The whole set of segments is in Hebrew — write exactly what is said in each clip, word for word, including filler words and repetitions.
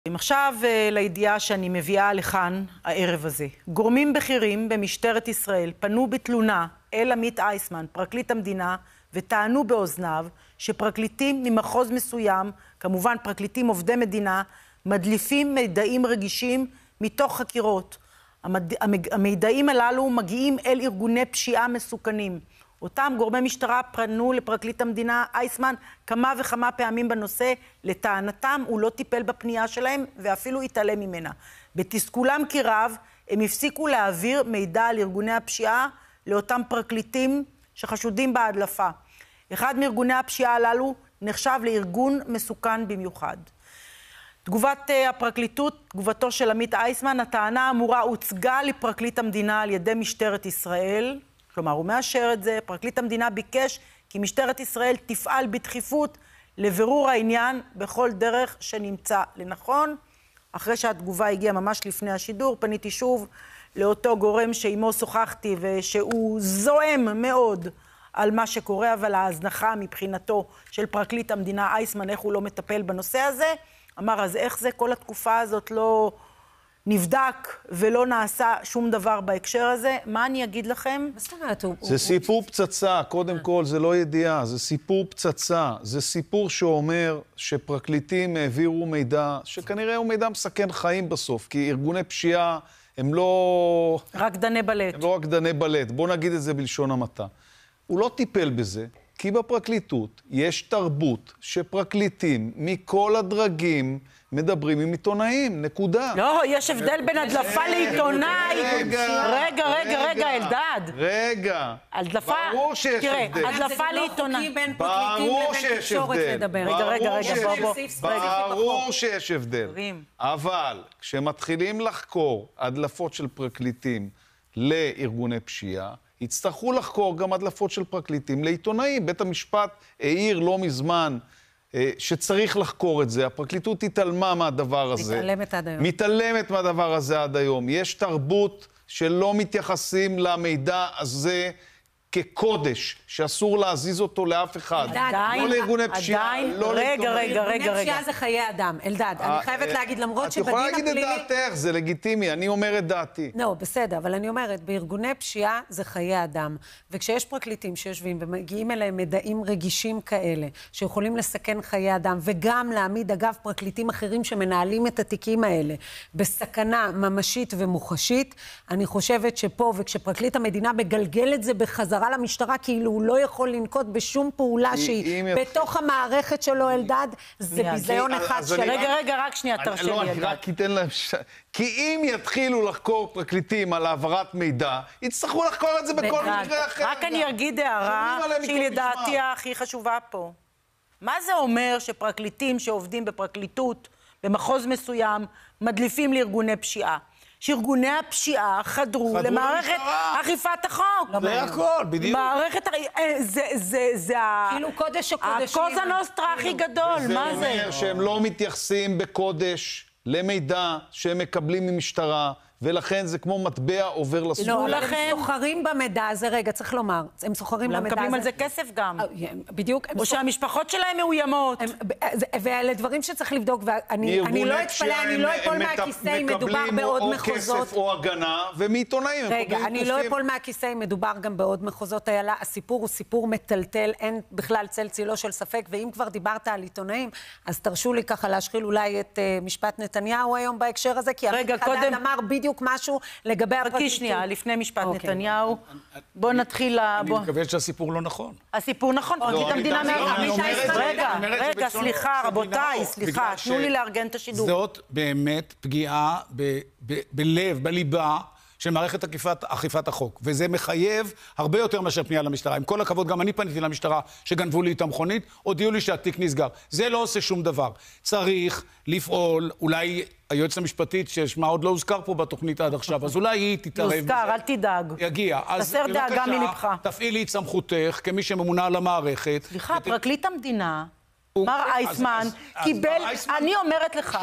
עכשיו לידיעה שאני מביאה לכאן הערב הזה. גורמים בכירים במשטרת ישראל פנו בתלונה אל עמית אייסמן, פרקליט המדינה, וטענו באוזניו שפרקליטים ממחוז מסוים, כמובן פרקליטים עובדי מדינה, מדליפים מידעים רגישים מתוך חקירות. המד... המידעים הללו מגיעים אל ארגוני פשיעה מסוכנים. אותם גורמי משטרה פנו לפרקליט המדינה אייסמן כמה וכמה פעמים בנושא. לטענתם הוא לא טיפל בפנייה שלהם ואפילו התעלם ממנה. בתסכולם כי רב הם הפסיקו להעביר מידע על ארגוני הפשיעה לאותם פרקליטים שחשודים בהדלפה. אחד מארגוני הפשיעה הללו נחשב לארגון מסוכן במיוחד. תגובת הפרקליטות, תגובתו של עמית אייסמן, הטענה האמורה הוצגה לפרקליט המדינה על ידי משטרת ישראל. כלומר, הוא מאשר את זה. פרקליט המדינה ביקש כי משטרת ישראל תפעל בדחיפות לבירור העניין בכל דרך שנמצא לנכון. אחרי שהתגובה הגיעה ממש לפני השידור, פניתי שוב לאותו גורם שעימו שוחחתי ושהוא זועם מאוד על מה שקורה, אבל ההזנחה מבחינתו של פרקליט המדינה אייסמן, איך הוא לא מטפל בנושא הזה. אמר, אז איך זה כל התקופה הזאת לא נבדק ולא נעשה שום דבר בהקשר הזה? מה אני אגיד לכם? זה סיפור פצצה, קודם כל, זה לא ידיעה, זה סיפור פצצה. זה סיפור שאומר שפרקליטים העבירו מידע, שכנראה הוא מידע מסכן חיים בסוף, כי ארגוני פשיעה הם לא... רק דני בלט. הם לא רק דני בלט, בוא נגיד את זה בלשון המעטה. הוא לא טיפל בזה, כי בפרקליטות יש תרבות שפרקליטים מכל הדרגים מדברים עם עיתונאים, נקודה. לא, יש הבדל בין הדלפה לעיתונאי. רגע, רגע, רגע, רגע, אלדד. רגע. הדלפה, ברור שיש הבדל. תראה, הדלפה לעיתונאי. ברור שיש הבדל. רגע, רגע, רגע, בוא, בוא. ברור שיש הבדל. אבל כשמתחילים לחקור הדלפות של פרקליטים לארגוני פשיעה, יצטרכו לחקור גם הדלפות של פרקליטים לעיתונאים. בית המשפט העיר לא מזמן שצריך לחקור את זה. הפרקליטות התעלמה מהדבר הזה. מתעלמת עד היום. מתעלמת מהדבר הזה עד היום. יש תרבות שלא מתייחסים למידע הזה כקודש, שאסור להזיז אותו לאף אחד. עדיין, לא לארגוני פשיעה, עדיין, לא רגע, רגע, רגע, ארגוני רגע. פשיעה זה חיי אדם. אלדד, אני חייבת להגיד, למרות שבדין הפלילי... את יכולה להגיד את דעתך, זה לגיטימי, אני אומר את דעתי. לא, בסדר, אבל אני אומרת, בארגוני פשיעה זה חיי אדם. וכשיש פרקליטים שיושבים ומגיעים אליהם מידעים רגישים כאלה, שיכולים לסכן חיי אדם, וגם להעמיד, אגב, פרקליטים אחרים שמנהלים את התיקים האלה, בסכנה ממשית ומוחשית, אני חושבת שפה, וכשפרקליט המדינה מגלגל את זה בחזרה למשטרה, כאילו הוא לא יכול לנקוט בשום פעולה שהיא בתוך המערכת שלו, אלדד, זה ביזיון אחד של... רגע, רגע, רק שנייה, תרשה לי, אלדד. לא, רק ייתן להם... כי אם יתחילו לחקור פרקליטים על העברת מידע, יצטרכו לחקור את זה בכל מקרה אחר. רק אני אגיד הערה שהיא לדעתי הכי חשובה פה. מה זה אומר שפרקליטים שעובדים בפרקליטות, במחוז מסוים, מדליפים לארגוני פשיעה? שארגוני הפשיעה חדרו למערכת אכיפת החוק. זה הכל, בדיוק. מערכת... זה, זה, זה... כאילו קודש הקודשים. הקוזה נוסטרה הכי גדול, מה זה? זה אומר שהם לא מתייחסים בקודש למידע שהם מקבלים ממשטרה, ולכן זה כמו מטבע עובר לסוף. לא, אבל הם סוחרים במידע הזה, רגע, צריך לומר, הם סוחרים במידע הזה. הם מקבלים על זה כסף גם. בדיוק. או שהמשפחות שלהם מאוימות. ואלה דברים שצריך לבדוק, ואני לא אתפלא, אני לא אפול מהכיסא אם מדובר בעוד מחוזות. מקבלים או כסף או הגנה, ומעיתונאים. רגע, אני לא אפול מהכיסא אם מדובר גם בעוד מחוזות. הסיפור הוא סיפור מטלטל, אין בכלל צל צילו של ספק, ואם כבר דיברת על עיתונאים, אז תרשו לי ככה להשחיל אולי את משפט נתניהו היום בהקשר הזה, כי חדד אמר בדיוק משהו לגבי הפרקליטות. שנייה, לפני משפט נתניהו. בוא נתחיל... אני מקווה שהסיפור לא נכון. הסיפור נכון, פרקליט המדינה... רגע, רגע, סליחה, רבותיי, סליחה, תנו לי לארגן את השידור. זאת באמת פגיעה בלב, בליבה, של מערכת אכיפת, אכיפת החוק. וזה מחייב הרבה יותר מאשר פנייה למשטרה. עם כל הכבוד, גם אני פניתי למשטרה שגנבו לי את המכונית, הודיעו לי שהתיק נסגר. זה לא עושה שום דבר. צריך לפעול, אולי היועצת המשפטית, ששמה עוד לא הוזכר פה בתוכנית עד עכשיו, אז אולי היא תתערב. יוזכר, אל תדאג. יגיע. תסר דאגה מלבך. תפעילי את סמכותך כמי שממונה על המערכת. סליחה, פרקליט המדינה... מר אייסמן קיבל, אני אומרת לך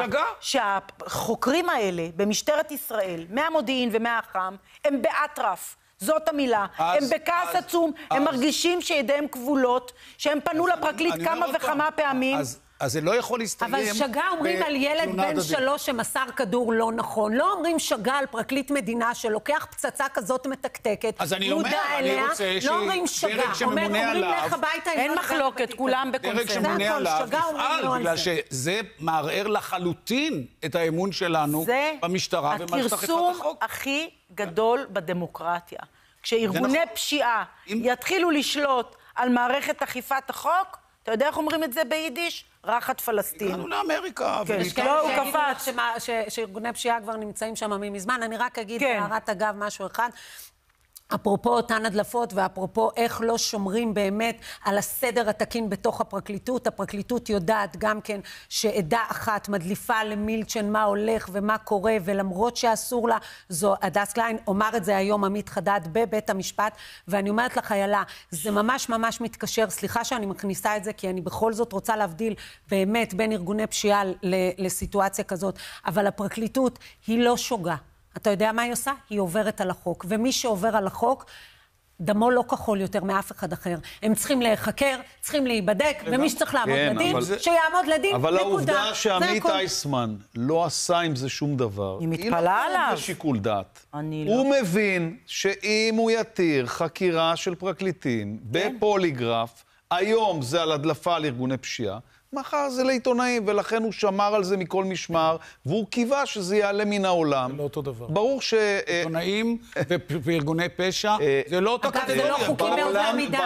שהחוקרים האלה במשטרת ישראל, מהמודיעין ומהחם, הם באטרף. זאת המילה. הם בכעס עצום, הם מרגישים שידיהם כבולות, שהם פנו לפרקליט כמה וכמה פעמים. אז זה לא יכול להסתיים... אבל שגה אומרים על ילד בן שלוש שמסר כדור לא נכון. לא אומרים שגה על פרקליט מדינה שלוקח פצצה כזאת מתקתקת, אז אני אומר, אני רוצה ש... לא אומרים שגה. אומרים לך הביתה... אין מחלוקת, כולם בקונסנזוס. דרג שממונה עליו יפעל, בגלל שזה מערער לחלוטין את האמון שלנו במשטרה ומערכת אכיפת החוק. זה הכרסום הכי גדול בדמוקרטיה. כשארגוני פשיעה יתחילו לשלוט על מערכת אכיפת החוק, אתה יודע איך אומרים את זה ביידיש? רחת פלסטין. הגענו לאמריקה. לא, הוא קפץ. שארגוני פשיעה כבר נמצאים שם ממזמן. אני רק אגיד בהערת אגב משהו אחד. אפרופו אותן הדלפות, ואפרופו איך לא שומרים באמת על הסדר התקין בתוך הפרקליטות. הפרקליטות יודעת גם כן שעדה אחת מדליפה למילצ'ן מה הולך ומה קורה, ולמרות שאסור לה, זו הדס קליין, אומר את זה היום עמית חדד בבית המשפט, ואני אומרת לך, יאללה, זה ממש ממש מתקשר, סליחה שאני מכניסה את זה, כי אני בכל זאת רוצה להבדיל באמת בין ארגוני פשיעה לסיטואציה כזאת, אבל הפרקליטות היא לא שוגה. אתה יודע מה היא עושה? היא עוברת על החוק. ומי שעובר על החוק, דמו לא כחול יותר מאף אחד אחר. הם צריכים להיחקר, צריכים להיבדק, ומי שצריך לעמוד לדין, שיעמוד לדין, נקודה. אבל העובדה שעמית אייסמן לא עשה עם זה שום דבר, היא מתפלה עליו. זה שיקול דעת. אני לא. הוא מבין שאם הוא יתיר חקירה של פרקליטים בפוליגרף, היום זה על הדלפה על ארגוני פשיעה, מחר זה לעיתונאים, ולכן הוא שמר על זה מכל משמר, והוא קיווה שזה יעלה מן העולם. זה לא אותו דבר. ברור ש... עיתונאים וארגוני פשע, זה לא אותו קטגוריה. זה לא חוקים בעובדי מידה.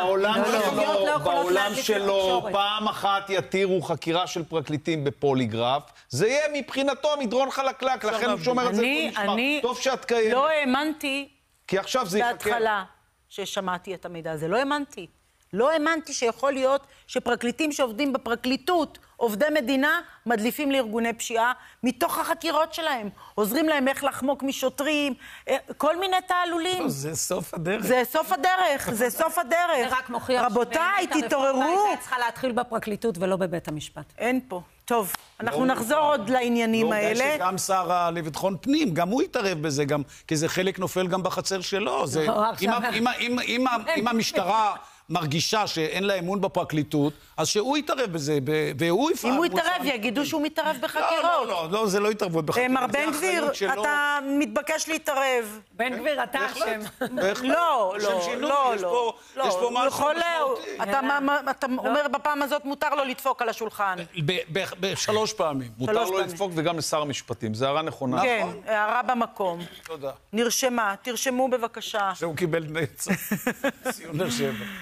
בעולם שלו, פעם אחת יתירו חקירה של פרקליטים בפוליגרף, זה יהיה מבחינתו מדרון חלקלק, לכן הוא שומר את זה כל משמר. טוב שאת קיימת. לא האמנתי... כי עכשיו זה יחכה. בהתחלה ששמעתי את המידע הזה, לא האמנתי. לא האמנתי שיכול להיות שפרקליטים שעובדים בפרקליטות, עובדי מדינה, מדליפים לארגוני פשיעה מתוך החקירות שלהם. עוזרים להם איך לחמוק משוטרים, כל מיני תעלולים. זה סוף הדרך. זה סוף הדרך, זה סוף הדרך. זה רק מוכיח רבותיי, תתעוררו. הייתה צריכה להתחיל בפרקליטות ולא בבית המשפט. אין פה. טוב, אנחנו נחזור עוד לעניינים האלה. לא, שגם שר לביטחון פנים, גם הוא יתערב בזה, כי זה חלק נופל גם בחצר שלו. אם המשטרה... מרגישה שאין לה אמון בפרקליטות, אז שהוא יתערב בזה, והוא יפעל. אם הוא יתערב, יגידו שהוא מתערב בחקירות. לא, לא, לא, זה לא יתערבות בחקירות. מר בן גביר, אתה מתבקש להתערב. בן גביר, אתה אשם. לא, לא, לא, לא. יש פה משהו משמעותי. אתה אומר בפעם הזאת מותר לו לדפוק על השולחן. בשלוש פעמים. מותר לו לדפוק וגם לשר המשפטים, זה הערה נכונה. כן, הערה במקום. תודה. נרשמה, תרשמו בבקשה. שהוא קיבל ציון לשבע.